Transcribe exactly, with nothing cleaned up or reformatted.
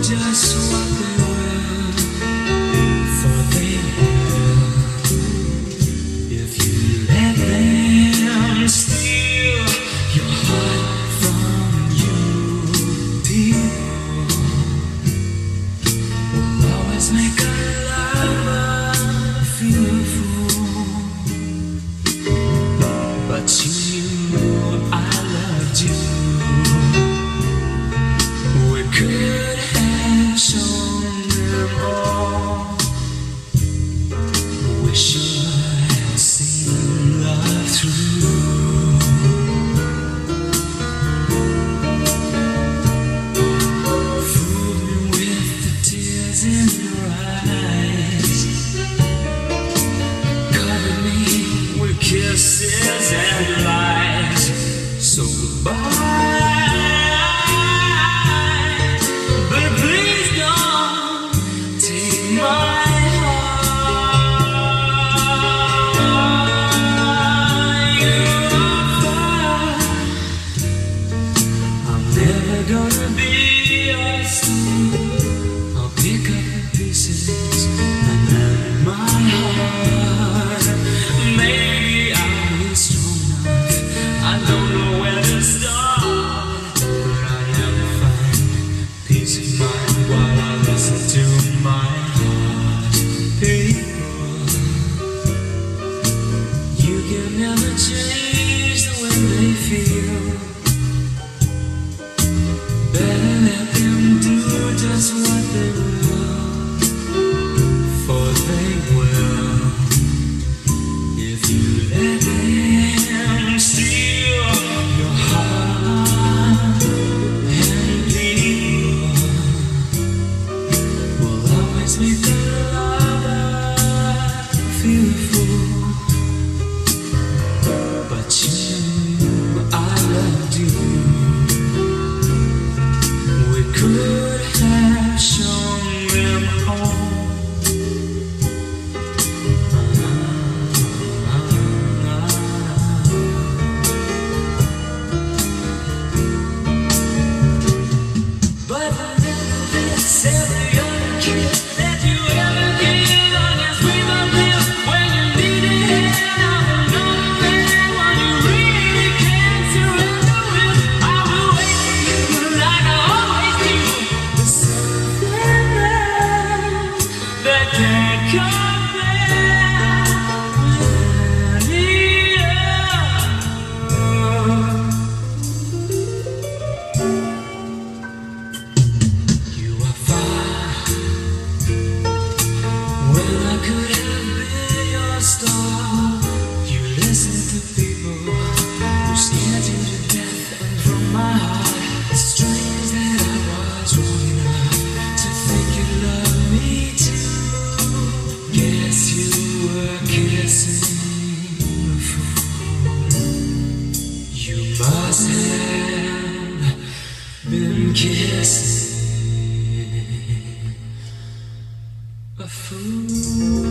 just what they will, for they will, if you let them steal your heart from you. People will always make a lover feel a fool, but you knew I loved you. We could have shown them all. We should have seen love through. Fooled me with the tears in your eyes, covered me with kisses and lies. So goodbye. Gonna be yours. I'll pick up the pieces and mend my heart. Maybe I'll be strong enough. I don't know where to start, but I never find peace of mind while I listen to my heart. People, you can never change the way they feel. Better let them do just what they will, for they will, if you let them steal your heart. And people will always make the lover feel a fool, but you knew I loved you. Could have shown them all. But this every young kid that you ever give on your sweet lips when you need it. I'm not there when you really can't surrender with. I will wait for you like I always do. That can't compare with any other. You are far when I could have been your star. You listen to people who scared you to death, and from my heart, it's strange that I was wrong enough to think you love me too. Guess you were kissing a fool. You must have been kissing a fool.